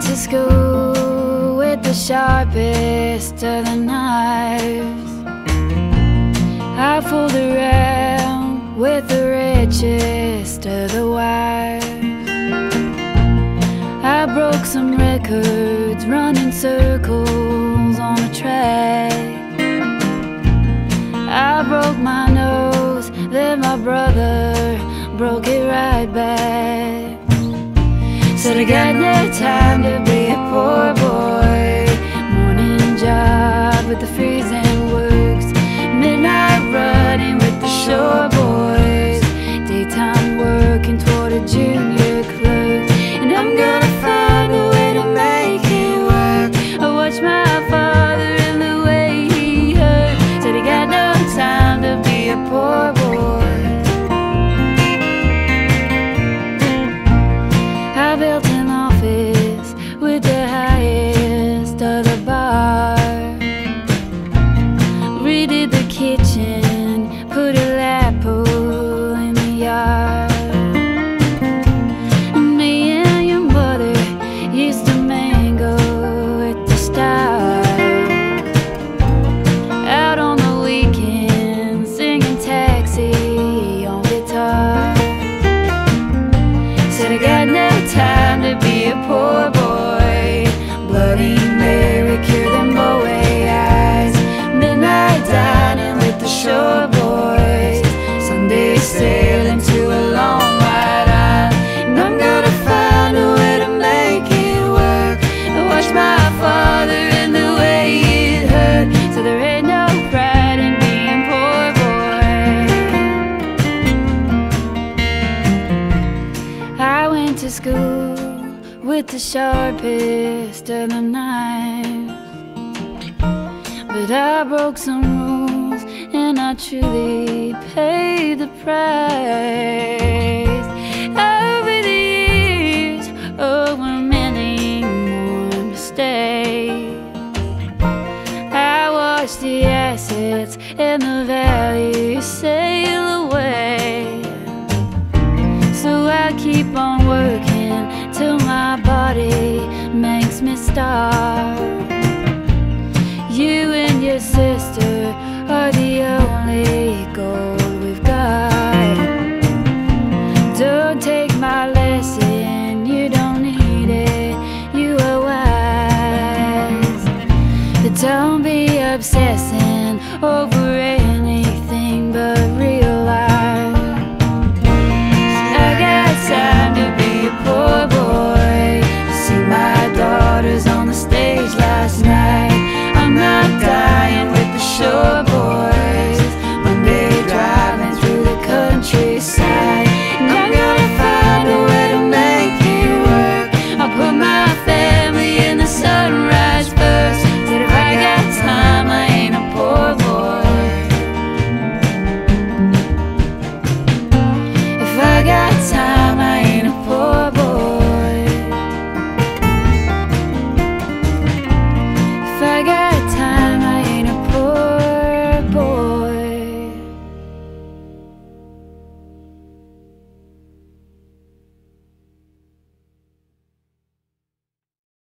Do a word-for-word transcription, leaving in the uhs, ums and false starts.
went to school with the sharpest of the knives. I fooled around with the richest of the wives. I broke some records running circles on a track. I broke my nose, then my brother broke it right back. Said I got no time to be a poor boy. Morning job with the freezing works, midnight running with the shore boys, daytime working toward a junior clerk. And I'm gonna find a way to make it work. I watched my father and the way he hurt. Said he got no time to be a poor boy. I built an office with the highest of the bar. Redid the kitchen, put a lap pool in the yard. And me and your mother used to mingle at the start. Out on the weekend, singing Taxi on guitar. Said I got no time to be a poor boy. Bloody Mary, cure them Bowie eyes. Midnight dining with the shore boys, Sunday sailing to a long white isle. And I'm gonna find a way to make it work. I watched my father and the way it hurt. So there ain't no pride in being poor boy. I went to school with the sharpest of the knives, but I broke some rules and I truly paid the price. Over the years, over many more mistakes, I watched the assets and the value sail away. So I keep on working till my body makes me starve. You and your sister are the only gold we've got. Don't take my lesson, you don't need it, you are wise. But don't be obsessing over